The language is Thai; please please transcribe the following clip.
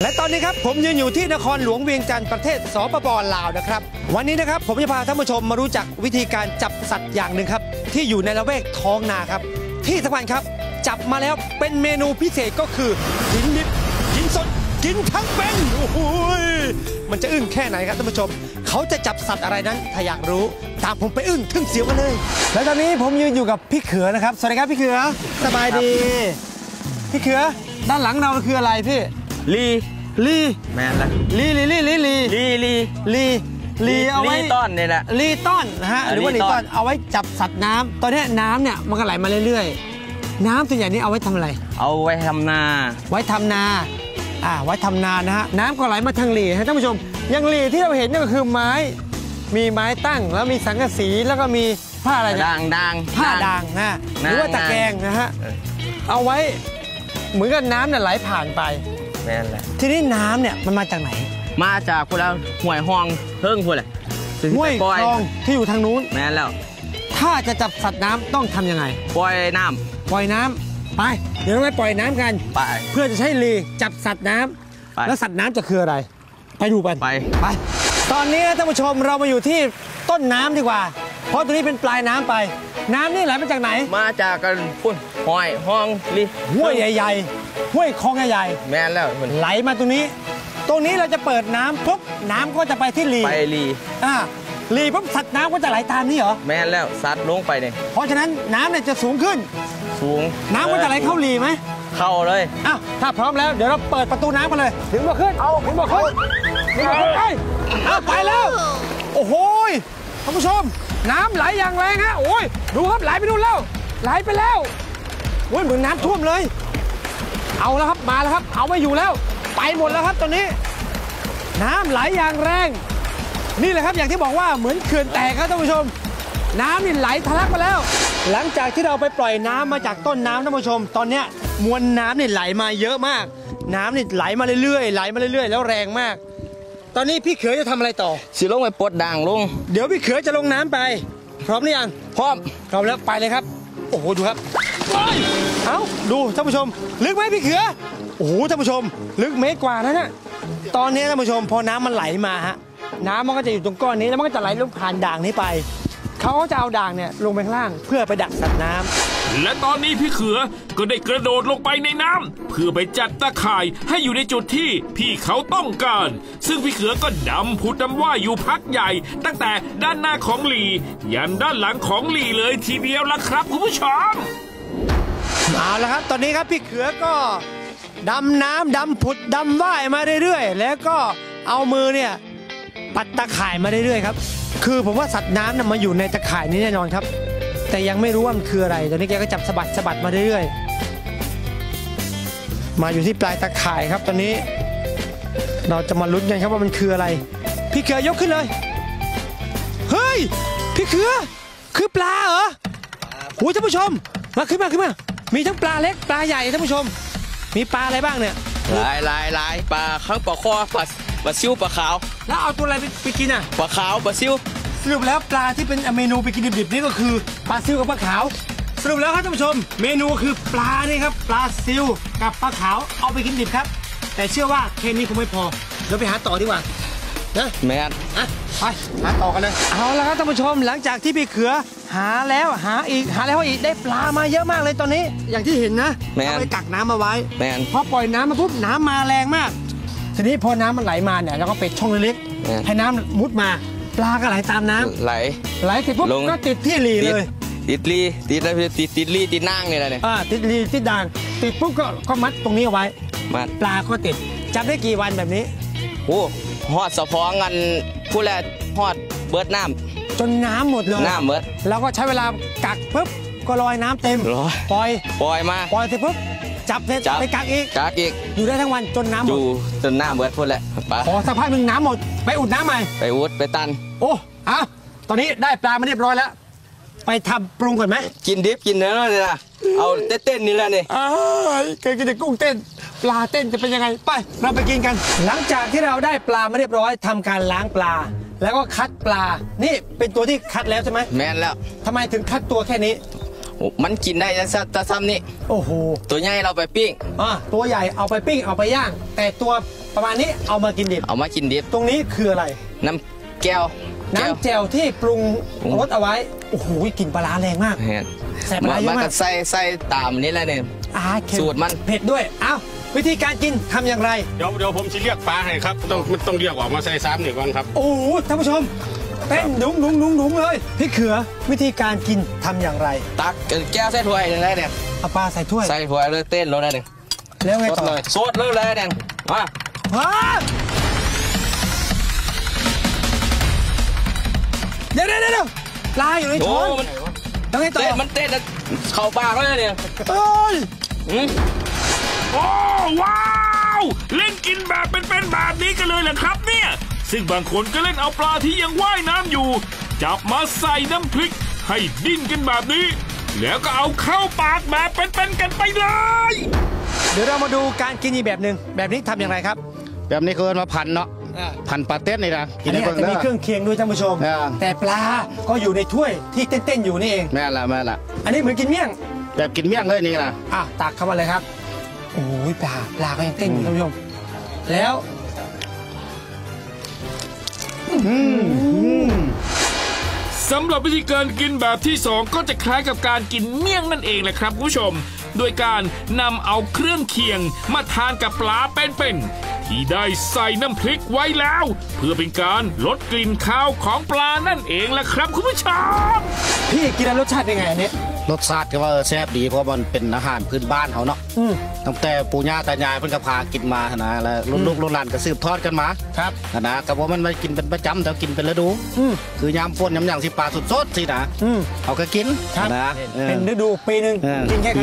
และตอนนี้ครับผมยืนอยู่ที่นครหลวงเวียงจันทร์ประเทศสปป.ลาวนะครับวันนี้นะครับผมจะพาท่านผู้ชมมารู้จักวิธีการจับสัตว์อย่างหนึ่งครับที่อยู่ในละแวกท้องนาครับที่สำคัญครับจับมาแล้วเป็นเมนูพิเศษก็คือกินดิบกินสดกินทั้งเป็นโอ้โหมันจะอึ้งแค่ไหนครับท่านผู้ชมเขาจะจับสัตว์อะไรนั้นถ้าอยากรู้ตามผมไปอึ้งทึ่งเสียวกันเลยและตอนนี้ผมยืนอยู่กับพี่เขือนะครับสวัสดีครับพี่เขือสบายดีพี่เขือด้านหลังเราคืออะไรพี่ลีแมนละลีเอาไว้ต้อนเนี่ยแหละลีต้อนนะฮะหรือว่าลีต้อนเอาไว้จับสัตว์น้ำตอนนี้น้ำเนี่ยมันก็ไหลมาเรื่อยๆน้ำส่วนใหญ่นี้เอาไว้ทำอะไรเอาไว้ทำนาไว้ทำนานะฮะน้ำก็ไหลมาทางหลีท่านผู้ชมอย่างหลีที่เราเห็นนี่ก็คือไม้มีไม้ตั้งแล้วมีสังกะสีแล้วก็มีผ้าอะไรผ้าด่างนะหรือว่าตะแกรงนะฮะเอาไว้เหมือนกับน้ำเนี่ยไหลผ่านไปแม่นแหละทีนี้น้ำเนี่ยมันมาจากไหนมาจากพวกเราห่วยห้องเพิ่งพวกเลยห้วยคลองที่อยู่ทางนู้นแม่นแล้วถ้าจะจับสัตว์น้ำต้องทำยังไงปล่อยน้ำไปเดี๋ยวเราไปปล่อยน้ำกันไปเพื่อจะใช้ลีจับสัตว์น้ำแล้วสัตว์น้ำจะคืออะไรไปดูกันไปตอนนี้ท่านผู้ชมเรามาอยู่ที่ต้นน้ำดีกว่าเพราะตรงนี้เป็นปลายน้ำไปน้ำนี่ไหลมาจากไหนมาจากกันพุ่นห้วยห้องลีห้วยใหญ่ๆห้วยคลองใหญ่แม่นแล้วไหลมาตรงนี้เราจะเปิดน้ำปุ๊บน้ำก็จะไปที่ลีลีปุ๊บสัตว์น้ำก็จะไหลตามนี่เหรอแม่นแล้วสัตว์ลงไปเนี่ยเพราะฉะนั้นน้ำเนี่ยจะสูงขึ้นน้ำก็จะไหลเข้าลีไหมเข้าเลยถ้าพร้อมแล้วเดี๋ยวเราเปิดประตูน้ำกันเลยถึงบ่ขึ้นไปแล้วโอ้โหท่านผู้ชมน้ำไหลอย่างแรงฮะโอ้ยดูครับไหลไปนู่นแล้วไหลไปแล้วโอ้ยเหมือนน้ำท่วมเลยเอาแล้วครับมาแล้วครับเอาไม่อยู่แล้วไปหมดแล้วครับตอนนี้น้ำไหลอย่างแรงนี่แหละครับอย่างที่บอกว่าเหมือนเขื่อนแตกครับท่านผู้ชมน้ำนี่ไหลทะลักมาแล้วหลังจากที่เราไปปล่อยน้ำมาจากต้นน้ำท่านผู้ชมตอนนี้มวลน้ำนี่ไหลมาเยอะมากน้ำนี่ไหลมาเรื่อยแล้วแรงมากตอนนี้พี่เขยจะทำอะไรต่อสิลงไปปลดด่างลงเดี๋ยวพี่เขยจะลงน้ำไปพร้อมหรือยังพร้อมแล้วไปเลยครับโอ้โหดูครับดูท่านผู้ชมลึกไหมพี่เขยโอ้โหท่านผู้ชมลึกเมตรกว่านะเนี่ยตอนนี้ท่านผู้ชมพอน้ำมันไหลมาฮะน้ำมันก็จะอยู่ตรงก้อนนี้แล้วมันก็จะไหลลงผ่านด่างนี้ไปเขาก็จะเอาด่างเนี่ยลงไปข้างล่างเพื่อไปดักสัตว์น้ำและตอนนี้พี่เขือก็ได้กระโดดลงไปในน้ำเพื่อไปจัดตะข่ายให้อยู่ในจุดที่พี่เขาต้องการซึ่งพี่เขือก็ดำผุดดำว่ายอยู่พักใหญ่ตั้งแต่ด้านหน้าของหลียันด้านหลังของหลีเลยทีเดียวละครับคุณผู้ชมเอาละครับตอนนี้ครับพี่เขือก็ดำน้ำดำผุดดำว่ายมาเรื่อยๆแล้วก็เอามือเนี่ยปัดตะข่ายมาเรื่อยๆครับคือผมว่าสัตว์น้ำมาอยู่ในตะข่ายนี้แน่นอนครับแต่ยังไม่รู้ว่ามันคืออะไรตอนนี้แกก็จับสะบัดมาเรื่อยๆมาอยู่ที่ปลายตะข่ายครับตอนนี้เราจะมาลุ้นกันครับว่ามันคืออะไรพี่เขือยกขึ้นเลยเฮ้ยพี่เขือคือปลาเหรอโอ้ยท่านผู้ชมมาขึ้นมามีทั้งปลาเล็กปลาใหญ่ท่านผู้ชมมีปลาอะไรบ้างเนี่ยหลายปลาข้างปลาคอปลาซิวปลาขาวแล้วเอาตัวอะไรไปกินอ่ะปลาขาวปลาซิวสรุปแล้วปลาที่เป็นเมนูไปกินดิบๆนี่ก็คือปลาซิวกับปลาขาวสรุปแล้วครับท่านผู้ชมเมนูคือปลานี่ครับปลาซิวกับปลาขาวเอาไปกินดิบครับแต่เชื่อว่าแค่นี้คงไม่พอเราไปหาต่อดีกว่านะแม่ไปหาต่อกันเลยเอาละครับท่านผู้ชมหลังจากที่พี่เขือหาแล้วหาแล้วอีกได้ปลามาเยอะมากเลยตอนนี้อย่างที่เห็นนะเอาไปกักน้ำมาไว้พอปล่อยน้ำมาปุ๊บน้ำมาแรงมากทีนี้พอน้ำมันไหลมาเนี่ยเราก็ปิดช่องเล็กๆให้น้ำมุดมาปลาก็ไหลตามน้ำไหลติดปุ๊บก็ติดที่ลีเลยติดลีติดนางเนี่ยนะเนี่ยติดลีติดด่างติดปุ๊บก็มัดตรงนี้เอาไว้ปลาก็ติดจับได้กี่วันแบบนี้โอ้หอดสะพองกันผู้แรกหอดเบิดน้ำจนน้ำหมดเลยน้ำเบิดแล้วก็ใช้เวลากักปุ๊บก็ลอยน้ำเต็มปล่อยเสร็จปุ๊บจับเสร็จไปกักอีกอยู่ได้ทั้งวันจนน้ำหมดอยู่จนน้ำเบิดพูดแหละขอสักพักหนึ่งน้ำหมดไปอุดน้ำใหม่ไปตันโอ้ตอนนี้ได้ปลามาเรียบร้อยแล้วไปทำปรุงก่อนไหมกินดิบกินเนื้อเลยนะเอาเต้นนี่แหละนี่เคยกินแต่กุ้งเต้นปลาเต้นจะเป็นยังไงไปเราไปกินกันหลังจากที่เราได้ปลามาเรียบร้อยทำการล้างปลาแล้วก็คัดปลานี่เป็นตัวที่คัดแล้วใช่ไหมแม่นแล้วทำไมถึงคัดตัวแค่นี้มันกินได้จะซ้ำนี่โอ้โหตัวใหญ่เราไปปิ้งตัวใหญ่เอาไปปิ้งเอาไปย่างแต่ตัวประมาณนี้เอามากินดิบเอามากินดิบตรงนี้คืออะไรน้ำแก้วน้ำแจ่วที่ปรุงรสเอาไว้โอ้โหกลิ่นปลาร้าแรงมากเห็นใส่ปลาร้าเยอะมันมาก็กใส่ตามนี้แหละเนี่ยเค็มสูตรมันเผ็ดด้วยอ้าววิธีการกินทำอย่างไรเดี๋ยวผมจะเรียกปลาให้ครับต้องเรียกออกมาใส่ซ้ำหนึ่งก่อนครับโอ้โหท่านผู้ชมเต้นดุ้งเลยพี่เขือวิธีการกินทำอย่างไรตักแก้วใส่ถ้วยเลยเนี่ยเอาปลาใส่ถ้วยใส่ถ้วยเลยเต้นแล้วเนี่ยแล้วไงสดต่อเลยสดเลยเนี่ยมาว้าเดี๋ยวปลาอยู่ในโอ้ช้อนมันแล้วไงต่อเต้นมันเต้นแล้วเข้าปากแล้วเนี่ยเอ้ยอืมโอ้ว้าวเล่นกินแบบเป็นๆแบบนี้กันเลยเหรอครับเนี่ยซึ่งบางคนก็เล่นเอาปลาที่ยังว่ายน้ำอยู่จับมาใส่น้ำพริกให้ดิ้นกันแบบนี้ แล้วก็เอาเข้าปากแบบเป็นๆกันไปเลยเดี๋ยวเรามาดูการกินอีกแบบหนึ่งแบบนี้ทำอย่างไรครับแบบนี้คือมาพันเนาะพันปลาเต้นนี่นะกิอันนได้นี้อาเบิ่จงจะเด้มีอเครื่องเคียงด้วยท่านผู้ชม แต่ปลาก็อยู่ในถ้วยที่เต้นๆอยู่นี่เองแม่ละอันนี้เหมือนกินเมี่ยงแบบกินเมี่ยงเลยนี่นะตักเข้ามาเลยครับโอ้ยปลาก็ยังเต้นอยู่ท่านผู้ชมแล้วสำหรับวิธีการกินแบบที่ 2 ก็จะคล้ายกับการกินเมี่ยงนั่นเองแหละครับคุณผู้ชม โดยการนำเอาเครื่องเคียงมาทานกับปลาเป็นๆที่ได้ใส่น้ำพริกไว้แล้ว เพื่อเป็นการลดกลิ่นคาวของปลานั่นเองแหละครับคุณผู้ชมพี่กินแล้วรสชาติเป็นไงอันนี้รสชาติก็ว่าแซ่บดีเพราะมันเป็นอาหารพื้นบ้านเขาเนาะตั้งแต่ปู่ย่าตายายเพิ่นก็พากินมานะแล้วลูกหลานก็สืบทอดกันมาครับนะก็เพราะมันไม่กินเป็นประจำแต่กินเป็นฤดูคือยามฝนยามหยังสิปลาสดๆสินะเขาก็กินครับนะเป็นฤดูปีหนึ่งกินแค่